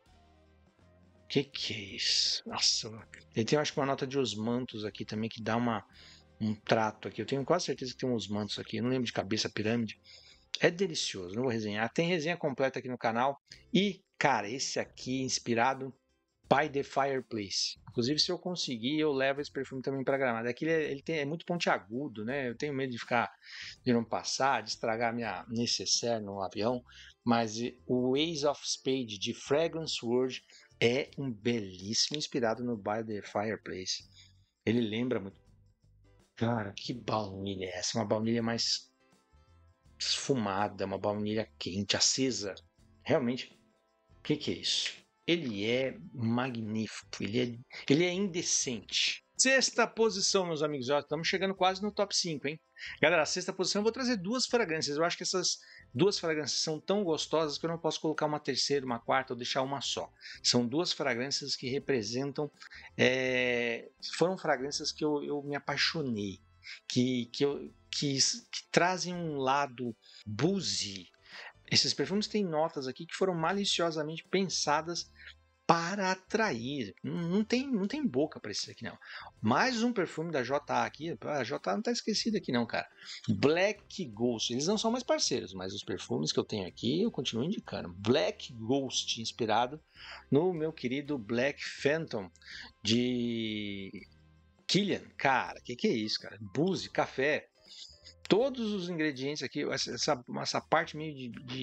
Que é isso? Nossa, ele tem, acho que uma nota de osmantos aqui também, que dá um trato aqui. Eu tenho quase certeza que tem uns mantos aqui. Eu não lembro de cabeça, pirâmide. É delicioso, não vou resenhar. Tem resenha completa aqui no canal. E, cara, esse aqui inspirado by The Fireplace. Inclusive, se eu conseguir, eu levo esse perfume também para Gramado. Aqui ele é muito pontiagudo, né? Eu tenho medo de não passar, de estragar minha necessaire no avião. Mas o Ace of Spades de Fragrance World é um belíssimo inspirado no By The Fireplace. Ele lembra muito. Cara, que baunilha é essa? Uma baunilha mais esfumada, uma baunilha quente, acesa. Realmente, o que é isso? Ele é magnífico, ele é indecente. Sexta posição, meus amigos. Ó, estamos chegando quase no top 5, hein? Galera, a sexta posição eu vou trazer duas fragrâncias. Eu acho que essas duas fragrâncias são tão gostosas que eu não posso colocar uma terceira, uma quarta ou deixar uma só. São duas fragrâncias que representam... foram fragrâncias que eu me apaixonei. Que trazem um lado boozy. Esses perfumes têm notas aqui que foram maliciosamente pensadas para atrair. Não tem boca para esses aqui, não. Mais um perfume da JA aqui. A JA não está esquecida aqui, não, cara. Black Ghost. Eles não são mais parceiros, mas os perfumes que eu tenho aqui eu continuo indicando. Black Ghost, inspirado no meu querido Black Phantom de Kilian. Cara, que é isso, cara? Boozy, café. Todos os ingredientes aqui, essa parte meio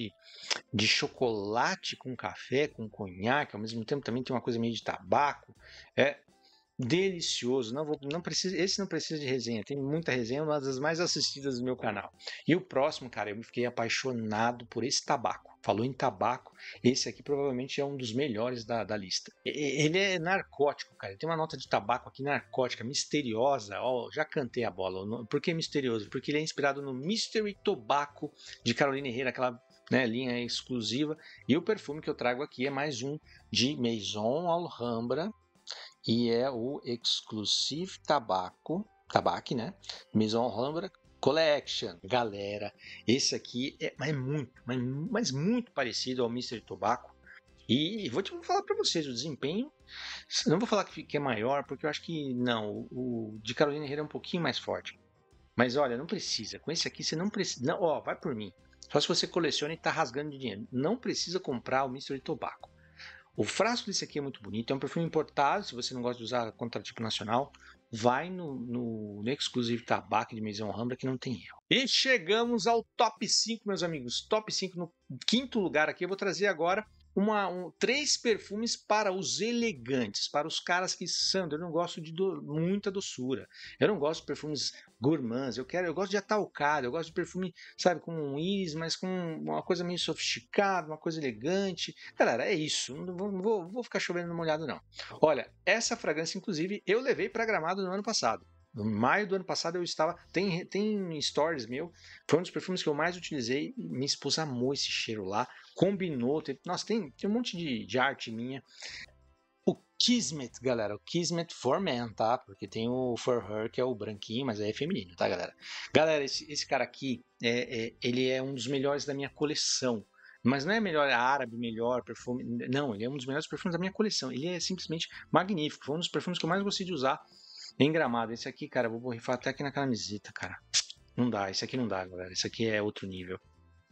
de chocolate com café, com conhaque, ao mesmo tempo também tem uma coisa meio de tabaco. É delicioso. Esse não precisa de resenha, tem muita resenha, uma das mais assistidas do meu canal. E o próximo, cara, eu me fiquei apaixonado por esse tabaco. Falou em tabaco, esse aqui provavelmente é um dos melhores da lista. Ele é narcótico, cara. Ele tem uma nota de tabaco aqui narcótica, misteriosa. Ó, já cantei a bola. Por que misterioso? Porque ele é inspirado no Mystery Tobacco de Carolina Herrera, aquela linha exclusiva. E o perfume que eu trago aqui é mais um de Maison Alhambra. E é o Exclusive Tabac, né? Maison Alhambra Collection. Galera, esse aqui é muito parecido ao Mystery Tobacco. E vou falar para vocês, o desempenho, não vou falar que é maior, porque eu acho que não, o de Carolina Herrera é um pouquinho mais forte. Mas olha, não precisa, com esse aqui você não precisa, não, ó, vai por mim. Só se você coleciona e tá rasgando de dinheiro. Não precisa comprar o Mystery Tobacco. O frasco desse aqui é muito bonito, é um perfume importado, se você não gosta de usar contratipo nacional, vai no Exclusive Tabac de Maison Alhambra que não tem erro. E chegamos ao top 5, meus amigos. Top 5 no quinto lugar aqui, eu vou trazer agora três perfumes para os elegantes, para os caras que, Sandro, eu não gosto de muita doçura, eu não gosto de perfumes gourmands, eu gosto de atalcado, eu gosto de perfume, sabe, com um íris, mas com uma coisa meio sofisticada, uma coisa elegante. Galera, é isso, não vou ficar chovendo no molhado, não. Olha, essa fragrância, inclusive, eu levei para Gramado no ano passado. No maio do ano passado eu estava... Tem stories meu. Foi um dos perfumes que eu mais utilizei. Minha esposa amou esse cheiro lá. Combinou. Nossa, tem um monte de arte minha. O Kismet, galera. O Kismet for Men, tá? Porque tem o For Her, que é o branquinho, mas é feminino, tá, galera? Galera, esse cara aqui, ele é um dos melhores da minha coleção. Mas não é melhor árabe, melhor perfume. Não, ele é um dos melhores perfumes da minha coleção. Ele é simplesmente magnífico. Foi um dos perfumes que eu mais gostei de usar em Gramado. Esse aqui, cara, eu vou borrifar até aqui na camiseta, cara. Não dá, esse aqui não dá, galera. Esse aqui é outro nível.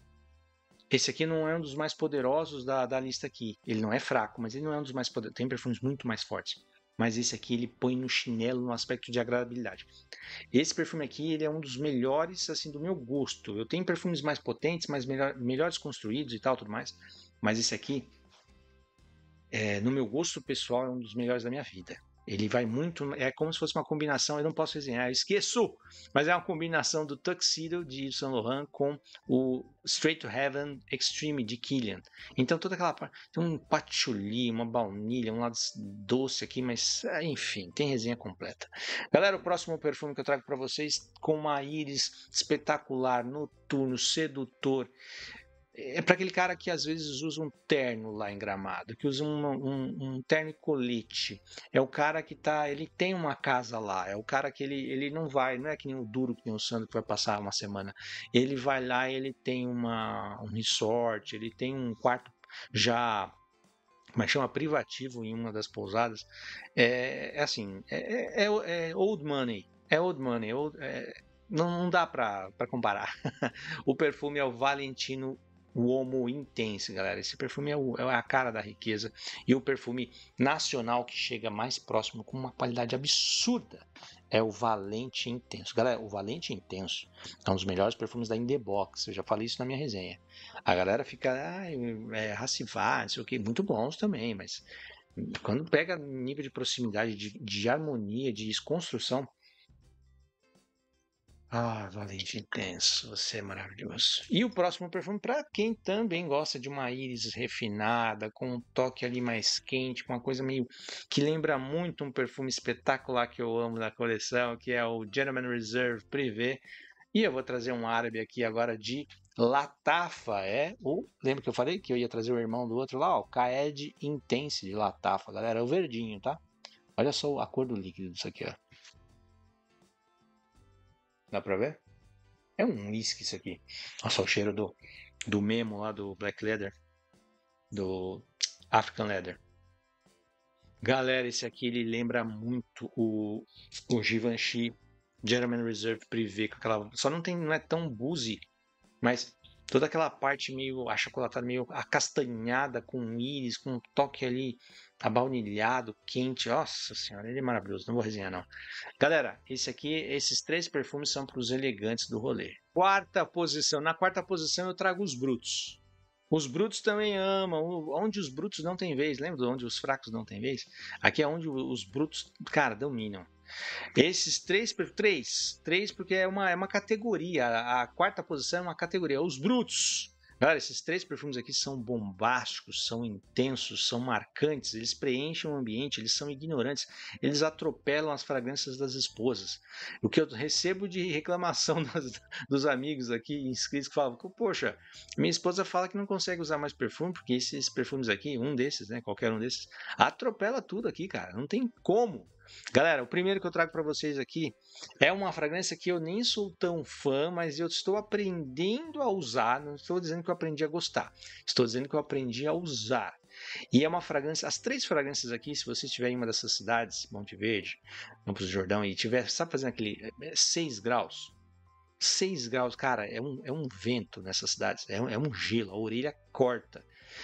Esse aqui não é um dos mais poderosos da lista aqui. Ele não é fraco, mas ele não é um dos mais poderosos. Tem perfumes muito mais fortes. Mas esse aqui ele põe no chinelo no aspecto de agradabilidade. Esse perfume aqui ele é um dos melhores, assim, do meu gosto. Eu tenho perfumes mais potentes, mais melhores construídos e tal, tudo mais. Mas esse aqui, no meu gosto pessoal, é um dos melhores da minha vida. Ele vai muito... É como se fosse uma combinação... Eu não posso resenhar, eu esqueço! Mas é uma combinação do Tuxedo de Yves Saint Laurent com o Straight to Heaven Extreme de Kilian. Então toda aquela parte... Tem um patchouli, uma baunilha, um lado doce aqui, mas... Enfim, tem resenha completa. Galera, o próximo perfume que eu trago para vocês, com uma íris espetacular, noturno, sedutor... É para aquele cara que às vezes usa um terno lá em Gramado, que usa um terno e colete. É o cara que ele tem uma casa lá. É o cara que ele não vai, não é que nem o Duro, que nem o Sandro que vai passar uma semana. Ele vai lá e ele tem um resort, ele tem um quarto já, mas chama privativo em uma das pousadas. É assim, é old money. É old money. Não dá para comparar. O perfume é o Valentino Uomo Intense, galera. Esse perfume é a cara da riqueza. E o perfume nacional que chega mais próximo com uma qualidade absurda é o Valente Intenso. Galera, o Valente Intenso é um dos melhores perfumes da Indebox. Eu já falei isso na minha resenha. A galera fica, Racivá, não sei o que, muito bons também, mas quando pega nível de proximidade, de harmonia, de construção, Valente Intenso, você é maravilhoso. E o próximo perfume, para quem também gosta de uma íris refinada, com um toque ali mais quente, com uma coisa meio que lembra muito um perfume espetacular que eu amo na coleção, que é o Gentleman Reserve Privé. E eu vou trazer um árabe aqui agora de Latafa, lembra que eu falei que eu ia trazer o irmão do outro lá, ó, Caed Intense de Latafa, galera, é o verdinho, tá? Olha só a cor do líquido disso aqui, ó. Dá pra ver? É um whisky isso aqui. Nossa, o cheiro do Memo lá do Black Leather. Do African Leather. Galera, esse aqui ele lembra muito o Givenchy Gentleman Reserve Privé. Só não é tão boozy, mas toda aquela parte meio achocolatada, meio acastanhada, com íris, com um toque ali abaunilhado, quente. Nossa senhora, ele é maravilhoso. Não vou resenhar, não. Galera, esses 3 perfumes são para os elegantes do rolê. Quarta posição. Na quarta posição eu trago os brutos. Os brutos também amam. Onde os brutos não têm vez. Lembra de onde os fracos não têm vez? Aqui é onde os brutos, cara, dominam. Esses três porque é uma categoria. A quarta posição é uma categoria. Os brutos. Galera, esses 3 perfumes aqui são bombásticos, são intensos, são marcantes, eles preenchem o ambiente, eles são ignorantes, eles atropelam as fragrâncias das esposas. O que eu recebo de reclamação dos amigos aqui, inscritos, que falam, poxa, minha esposa fala que não consegue usar mais perfume, porque esses perfumes aqui, um desses, né, qualquer um desses, atropela tudo aqui, cara, não tem como. Galera, o primeiro que eu trago para vocês aqui é uma fragrância que eu nem sou tão fã, mas eu estou aprendendo a usar. Não estou dizendo que eu aprendi a gostar, estou dizendo que eu aprendi a usar. E é uma fragrância, as 3 fragrâncias aqui, se você estiver em uma dessas cidades, Monte Verde, Campos do Jordão, e tiver, sabe, fazendo aquele 6 graus? 6 graus, cara, é um vento nessas cidades, é um gelo, a orelha corta.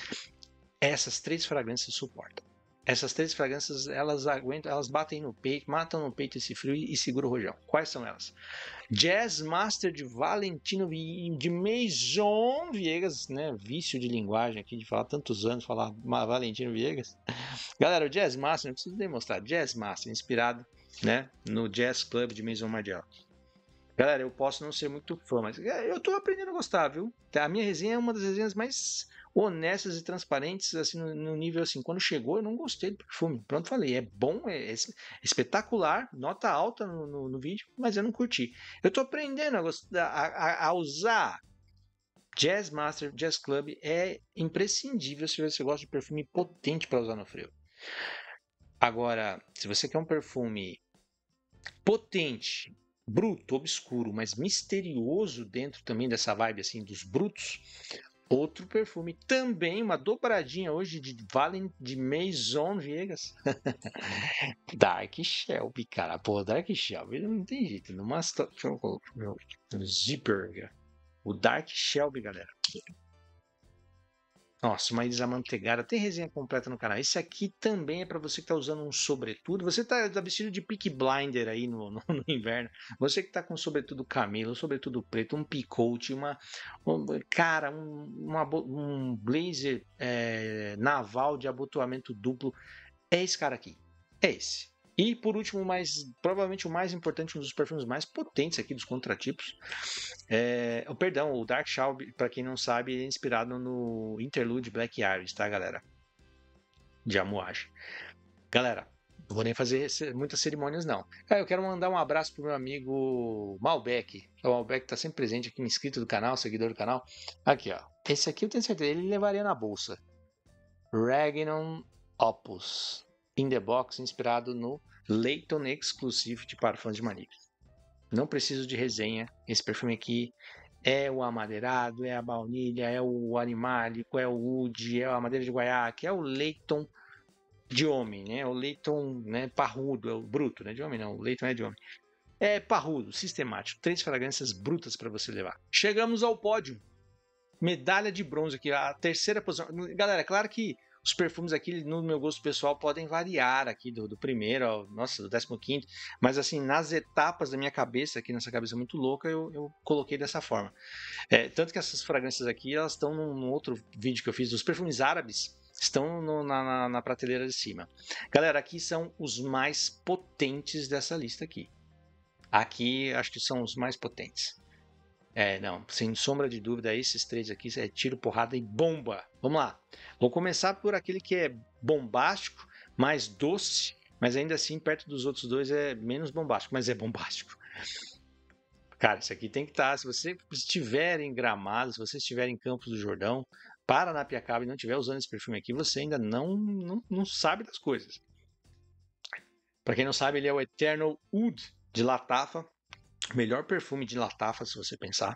Essas 3 fragrâncias suportam. Essas 3 fragrâncias, elas aguentam, elas batem no peito, matam no peito esse frio e seguram o rojão. Quais são elas? Jazz Master de Valentino de Maison Viegas, né? Vício de linguagem aqui de falar tantos anos, falar Valentino Viegas. Galera, o Jazz Master, não preciso demonstrar, Jazz Master, inspirado, né, no Jazz Club de Maison Margiela. Galera, eu posso não ser muito fã, mas eu tô aprendendo a gostar, viu? A minha resenha é uma das resenhas mais honestas e transparentes, assim, no nível assim, quando chegou eu não gostei do perfume. Pronto, falei, é bom, é espetacular, nota alta no vídeo, mas eu não curti. Eu tô aprendendo a usar. Jazz Master, Jazz Club é imprescindível se você gosta de perfume potente para usar no frio. Agora, se você quer um perfume potente, bruto, obscuro, mas misterioso dentro também dessa vibe assim dos brutos, outro perfume também, uma dobradinha hoje de Maison Viegas. Dark Shelby, cara. Pô, Dark Shelby não tem jeito. Deixa eu colocar meu zíper. O Dark Shelby, galera. Nossa, uma íris amanteigada. Tem resenha completa no canal. Esse aqui também é para você que está usando um sobretudo. Você tá vestido de Peaky Blinder aí no inverno. Você que está com sobretudo camelo, sobretudo preto, um picote, um blazer naval de abotoamento duplo. É esse cara aqui. É esse. E por último, provavelmente o mais importante, um dos perfumes mais potentes aqui dos contratipos, o Dark Shelby, para quem não sabe, é inspirado no Interlude Black Iris, tá, galera? De Amouage. Galera, Não vou nem fazer muitas cerimônias, não. Cara, eu quero mandar um abraço pro meu amigo Malbec. O Malbec tá sempre presente aqui, inscrito do canal, seguidor do canal. Aqui, ó. Esse aqui eu tenho certeza, ele levaria na bolsa. Regnum Opus. In the Box, inspirado no Layton Exclusive de Parfums de Manille. Não preciso de resenha. Esse perfume aqui é o amadeirado, é a baunilha, é o animálico, é o wood, é a madeira de guaiaque, é o Layton de homem, né? O Layton, né, parrudo, é o bruto, né? De homem não, o Layton é de homem. É parrudo, sistemático. 3 fragrâncias brutas para você levar. Chegamos ao pódio. Medalha de bronze aqui, a terceira posição. Galera, é claro que os perfumes aqui, no meu gosto pessoal, podem variar aqui do primeiro ao, nossa, do 15º, mas assim, nas etapas da minha cabeça, aqui nessa cabeça muito louca, eu coloquei dessa forma. Tanto que essas fragrâncias aqui, elas estão num outro vídeo que eu fiz dos perfumes árabes, estão na prateleira de cima. Galera, aqui são os mais potentes dessa lista aqui. Aqui, acho que são os mais potentes. Não, sem sombra de dúvida, esses 3 aqui é tiro, porrada e bomba. Vamos lá. Vou começar por aquele que é bombástico, mais doce, mas ainda assim, perto dos outros 2 é menos bombástico, mas é bombástico. Cara, isso aqui tem que estar. Se você estiver em Gramado, se você estiver em Campos do Jordão, Paranapiacaba e não estiver usando esse perfume aqui, você ainda não sabe das coisas. Para quem não sabe, ele é o Eternal Oud de Latafa. Melhor perfume de Latafa, se você pensar.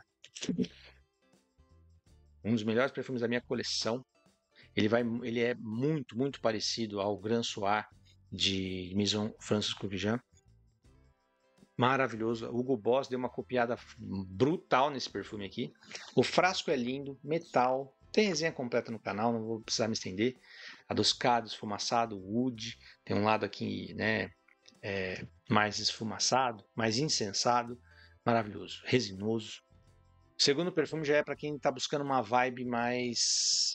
Um dos melhores perfumes da minha coleção. Ele é muito, muito parecido ao Grand Soir de Maison Francis Kurkdjian. Maravilhoso. O Hugo Boss deu uma copiada brutal nesse perfume aqui. O frasco é lindo, metal. Tem resenha completa no canal, não vou precisar me estender. Adocicado, esfumaçado, wood. Tem um lado aqui, né, mais esfumaçado, mais incensado. Maravilhoso, resinoso. O segundo perfume já é para quem está buscando uma vibe mais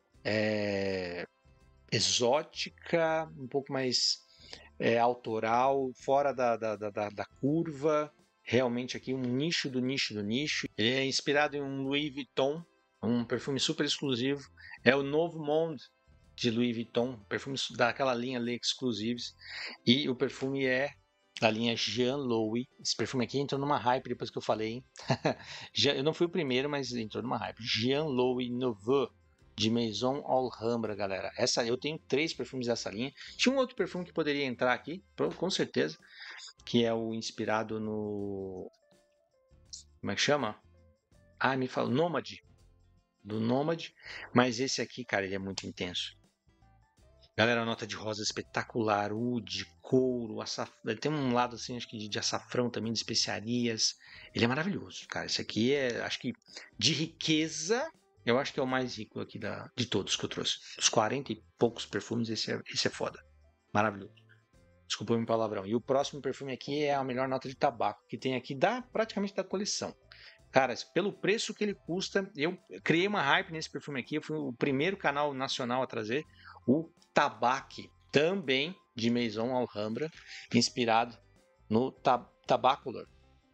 exótica, um pouco mais autoral, fora da curva. Realmente aqui um nicho do nicho do nicho. Ele é inspirado em um Louis Vuitton, um perfume super exclusivo. É o Novo Monde de Louis Vuitton, perfume daquela linha Les Exclusives. E o perfume é da linha Jean Louis. Esse perfume aqui entrou numa hype depois que eu falei, hein? Eu não fui o primeiro, mas entrou numa hype. Jean Louis Nouveau de Maison Alhambra, galera. Eu tenho 3 perfumes dessa linha. Tinha um outro perfume que poderia entrar aqui, com certeza, que é o inspirado no... Como é que chama? Me fala, Nômade. Do Nômade. Mas esse aqui, cara, ele é muito intenso. Galera, a nota de rosa espetacular, oud, couro, ele tem um lado assim, acho que de açafrão também, de especiarias. Ele é maravilhoso, cara. Esse aqui acho que de riqueza, eu acho que é o mais rico aqui de todos que eu trouxe. Dos 40 e poucos perfumes, esse é foda. Maravilhoso. Desculpa o meu palavrão. E o próximo perfume aqui é a melhor nota de tabaco que tem aqui, praticamente da coleção. Cara, pelo preço que ele custa, eu criei uma hype nesse perfume aqui. Eu fui o primeiro canal nacional a trazer o Tabac, também de Maison Alhambra, inspirado no Tabaculor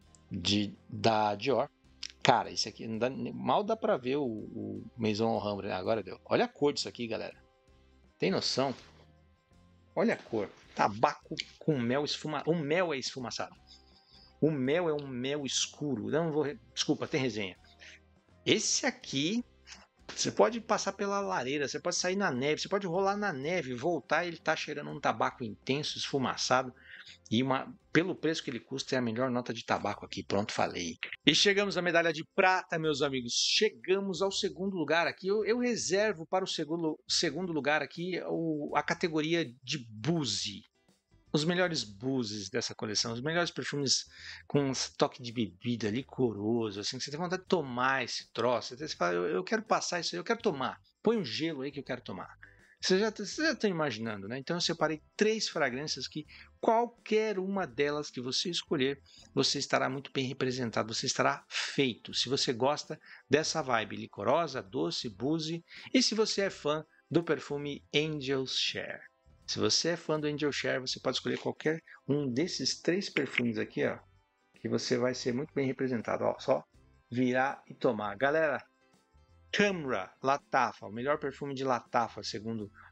da Dior. Cara, esse aqui mal dá pra ver o Maison Alhambra. Agora deu. Olha a cor disso aqui, galera. Tem noção? Olha a cor. Tabaco com mel esfumado. O mel é esfumaçado. O mel é um mel escuro. Desculpa, tem resenha. Esse aqui, você pode passar pela lareira, você pode sair na neve, você pode rolar na neve, voltar e ele tá cheirando um tabaco intenso, esfumaçado. E pelo preço que ele custa, é a melhor nota de tabaco aqui. Pronto, falei. E chegamos à medalha de prata, meus amigos. Chegamos ao segundo lugar aqui. Eu reservo para o segundo lugar aqui a categoria de Boozy. Os melhores buzzes dessa coleção, os melhores perfumes com um toque de bebida licoroso, assim, que você tem vontade de tomar esse troço. Você fala, eu quero passar isso aí, eu quero tomar. Põe um gelo aí que eu quero tomar. Você já está imaginando, né? Então eu separei 3 fragrâncias que qualquer uma delas que você escolher, você estará muito bem representado, você estará feito. Se você gosta dessa vibe licorosa, doce, boozy, e se você é fã do perfume Angel's Share. Se você é fã do Angel Share, você pode escolher qualquer um desses 3 perfumes aqui, ó, que você vai ser muito bem representado. Ó, só virar e tomar. Galera, Camra Latafa, o melhor perfume de Latafa, segundo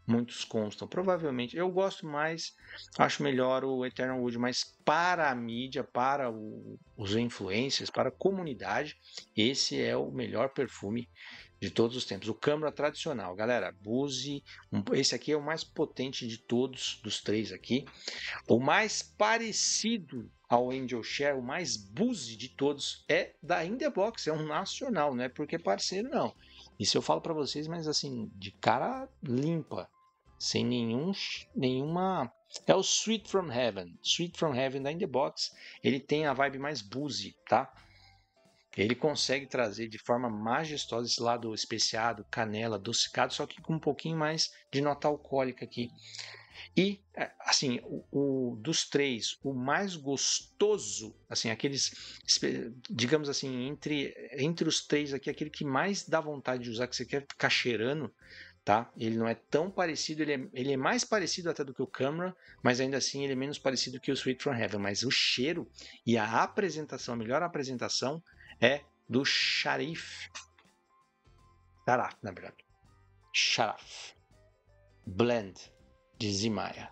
muitos constam. Provavelmente, eu gosto mais, acho melhor o Eternal Wood, mas para a mídia, para os influencers, para a comunidade, esse é o melhor perfume de todos os tempos. O Câmara tradicional, galera, Boozy, esse aqui é o mais potente de todos, dos três aqui. O mais parecido ao Angel Share, o mais Boozy de todos, é da In The Box, é um nacional, não é porque é parceiro, não. Isso eu falo para vocês, mas assim, de cara limpa, sem nenhuma... É o Sweet From Heaven. Sweet From Heaven da In The Box, ele tem a vibe mais Boozy, tá? Ele consegue trazer de forma majestosa esse lado especiado, canela, adocicado, só que com um pouquinho mais de nota alcoólica aqui. E, assim, dos três, o mais gostoso, assim, aqueles, digamos assim, entre os três aqui, aquele que mais dá vontade de usar, que você quer ficar cheirando, tá? Ele não é tão parecido, ele é mais parecido até do que o Camera, mas ainda assim ele é menos parecido que o Sweet From Heaven. Mas o cheiro e a apresentação, a melhor apresentação é do Sharif. Sharaf, na verdade. Sharaf. Blend de Zimaya.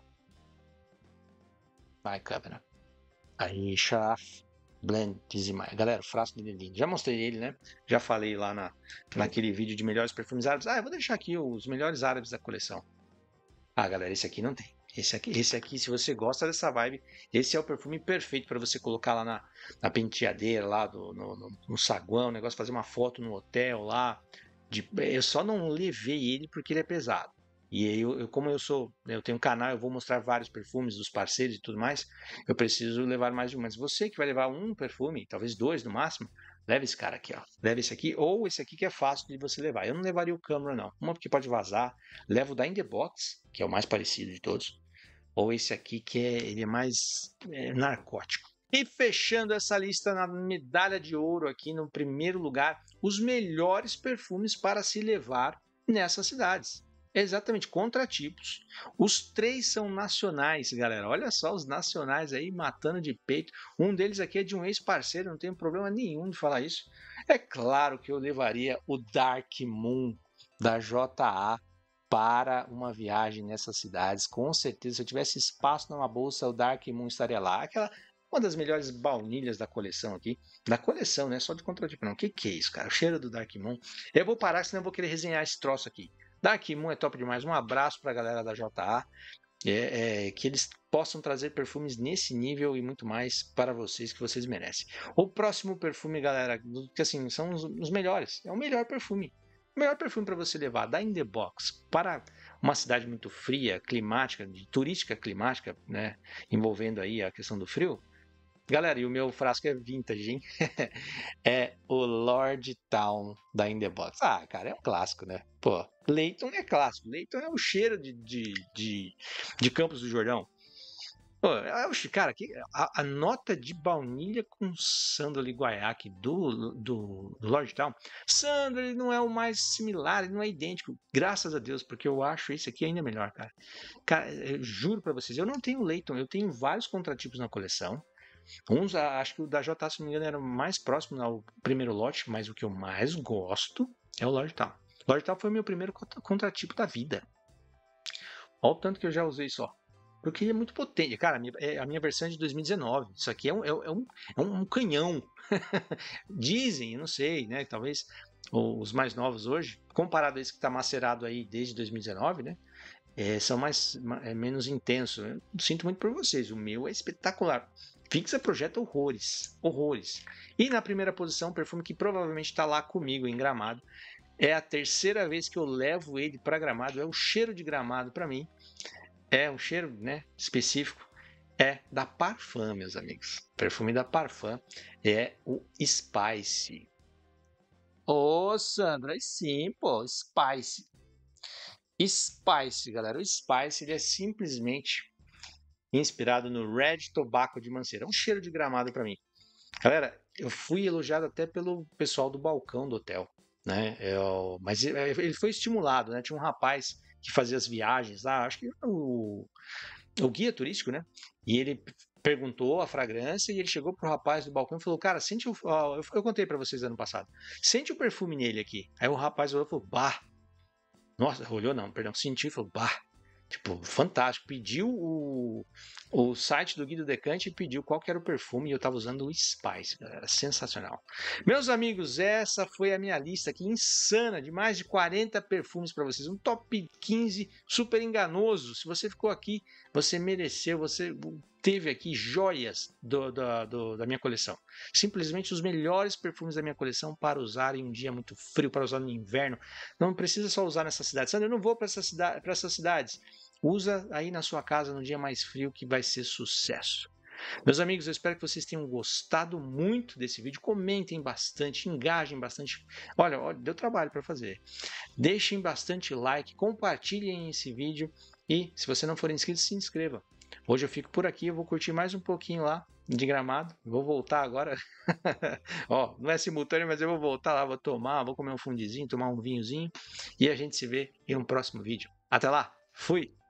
Vai, câmera. Aí, Sharaf Blend de Zimaya. Galera, o frasco dele é lindo. Já mostrei ele, né? Já falei lá naquele vídeo de melhores perfumes árabes. Eu vou deixar aqui os melhores árabes da coleção. Galera, esse aqui não tem. Esse aqui, se você gosta dessa vibe, esse é o perfume perfeito para você colocar lá na penteadeira, lá no saguão, negócio, fazer uma foto no hotel lá. Eu só não levei ele porque ele é pesado. E como eu tenho um canal, eu vou mostrar vários perfumes dos parceiros e tudo mais, eu preciso levar mais de um. Mas você que vai levar um perfume, talvez dois no máximo, leve esse cara aqui, ó. Leve esse aqui, ou esse aqui que é fácil de você levar. Eu não levaria o Camera, não. Uma porque pode vazar. Levo o da In The Box, que é o mais parecido de todos. Ou esse aqui que ele é mais narcótico. E fechando essa lista na medalha de ouro aqui no primeiro lugar, os melhores perfumes para se levar nessas cidades. Exatamente, contratipos. Os três são nacionais, galera. Olha só os nacionais aí matando de peito. Um deles aqui é de um ex-parceiro, não tenho problema nenhum de falar isso. É claro que eu levaria o Dark Moon da JA para uma viagem nessas cidades. Com certeza, se eu tivesse espaço numa bolsa, o Dark Moon estaria lá. Uma das melhores baunilhas da coleção aqui. Da coleção, né? Só de contratipo não. O que é isso, cara? O cheiro do Dark Moon. Eu vou parar, senão eu vou querer resenhar esse troço aqui. Dark Moon é top demais. Um abraço para a galera da JA. Que eles possam trazer perfumes nesse nível e muito mais para vocês, que vocês merecem. O próximo perfume, galera, que assim, são os melhores. É o melhor perfume. O melhor perfume para você levar da In The Box para uma cidade muito fria, climática, turística climática, né? Envolvendo aí a questão do frio. Galera, e o meu frasco é vintage, hein? É o Lord Town da In The Box. Cara, é um clássico, né? Pô, Layton é clássico. Layton é o cheiro de Campos do Jordão. Pô, cara, a nota de baunilha com sândalo e guaiaque do Lord Town. Sândalo, ele não é o mais similar, ele não é idêntico. Graças a Deus, porque eu acho esse aqui ainda melhor, cara. Cara, eu juro pra vocês, eu não tenho Layton, eu tenho vários contratipos na coleção. Acho que o da JA, se não me engano, era mais próximo ao primeiro lote, mas o que eu mais gosto é o Lord Town. Lord Town foi o meu primeiro contratipo da vida. Olha o tanto que eu já usei só. Porque ele é muito potente. Cara, a minha versão é de 2019. Isso aqui é um canhão. Dizem, eu não sei, né? Talvez os mais novos hoje, comparado a esse que está macerado aí desde 2019, né? São menos intensos. Eu sinto muito por vocês. O meu é espetacular. Fixa projeta horrores. Horrores. E na primeira posição, um perfume que provavelmente está lá comigo em Gramado. É a terceira vez que eu levo ele para Gramado. É o cheiro de Gramado para mim. É um cheiro, né, específico. É da Parfum, meus amigos. O perfume da Parfum é o Spice. Ô, Sandra, aí sim, pô, Spice. Spice, galera. O Spice ele é simplesmente inspirado no Red Tobacco de Mancera. É um cheiro de Gramado para mim. Galera, eu fui elogiado até pelo pessoal do balcão do hotel, né? Mas ele foi estimulado, né? Tinha um rapaz que fazia as viagens lá, acho que o guia turístico, né? E ele perguntou a fragrância e ele chegou pro rapaz do balcão e falou: cara, sente eu contei para vocês ano passado, sente o perfume nele aqui. Aí o rapaz olhou e falou: bah. Nossa, olhou não, perdão, sentiu e falou: bah. Tipo, fantástico. Pediu o site do Guido Decante e pediu qual que era o perfume e eu tava usando o Spice, galera. Sensacional. Meus amigos, essa foi a minha lista aqui insana de mais de 40 perfumes para vocês. Um top 15 super enganoso. Se você ficou aqui, você mereceu, você teve aqui joias da minha coleção. Simplesmente os melhores perfumes da minha coleção para usar em um dia muito frio, para usar no inverno. Não precisa só usar nessa cidade. Sandra, eu não vou para essas cidades. Usa aí na sua casa no dia mais frio que vai ser sucesso. Meus amigos, eu espero que vocês tenham gostado muito desse vídeo. Comentem bastante, engajem bastante. Olha, deu trabalho para fazer. Deixem bastante like, compartilhem esse vídeo e, se você não for inscrito, se inscreva. Hoje eu fico por aqui, eu vou curtir mais um pouquinho lá de Gramado. Vou voltar agora. Ó, não é simultâneo, mas eu vou voltar lá, vou tomar, vou comer um fundizinho, tomar um vinhozinho e a gente se vê em um próximo vídeo. Até lá, fui!